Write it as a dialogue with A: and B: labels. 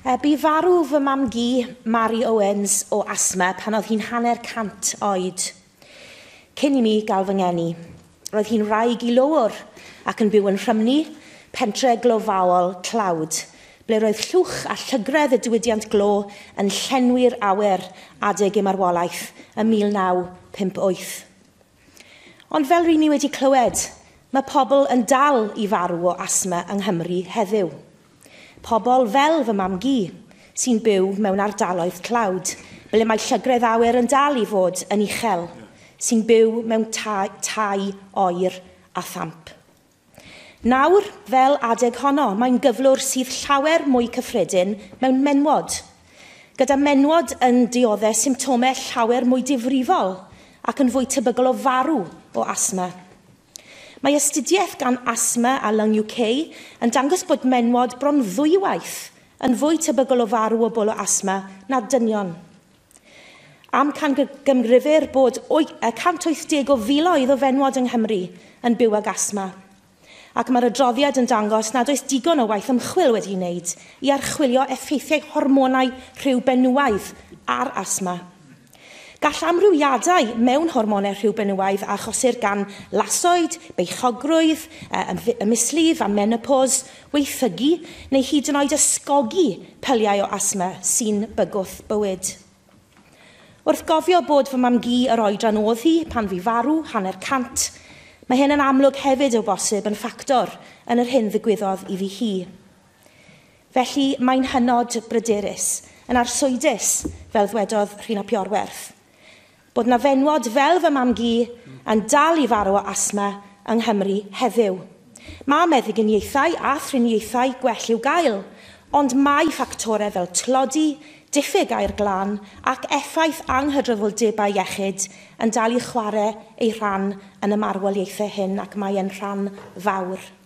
A: Bu farw fy mam gi, Mary Owens, o asthma pan oedd hi'n 100 oed. Cyn I mi gael fy ngeni, roedd hi'n wraig I lowr ac yn byw yn Rhymni, pentre glofawol tlawd, ble roedd llwch a llygredd y diwydiant glo yn llenwi'r awyr adeg I marwolaeth ym 1958. Ond fel rydyn ni wedi clywed, mae pobl yn dal I farw o asthma yng Nghymru heddiw. Pobl fel fy mam gi, sy'n byw mewn ardaloedd tlawd, ble mae llygredd awyr yn dal I fod yn uchel, sy'n byw mewn tai oer a thamp. Nawr, fel adeg honno, mae'n gyflwr sydd llawer mwy cyffredin mewn menwod, gyda menwod yn dioddau symptomau llawer mwy difrifol ac yn fwy tebygol o farw o asthma. Mae astudiaeth gan Asthma a Lung UK yn dangos bod menwod bron ddwywaith yn fwy tebygol o farw o bwl o asthma na dynion. Am can gymrifir bod 180 o filoedd o fenwod yng Nghymru yn byw ag asthma. Ac mae'r adroddiad yn dangos nad oes digon o waith ymchwil wedi'i wneud I archwilio effeithiau hormonau rhyw benywaidd ar asthma. Gall amrywiadau mewn hormonau rhyw benywaidd a achosir gan lasoed, beichogrwydd, mislif a menopos, weithygu neu hyd yn oed ysgogi pyliau o asthma sy'n bygwth bywyd. Wrth gofio bod fy mam gi yr oedran oedd hi pan fu farw 100, mae hyn yn amlwg hefyd o bosib yn ffactor yn yr hyn ddigwyddodd I fi hi. Felly mae'n hynod bryderus, yn arswydus fel ddwedodd Rhina Piorwerth, bod na fenwod fel fy mam gi yn dal I farw o asthma yng Nghymru heddiw. Mae meddyginiaethau a thriniaethau gwell i'w gael, ond mae ffactorau fel tlodi, diffyg air glân ac effaith anghydraddoldebau iechyd yn dal I chwarae ei rhan yn y marwolaethau hyn ac mae yn rhan fawr.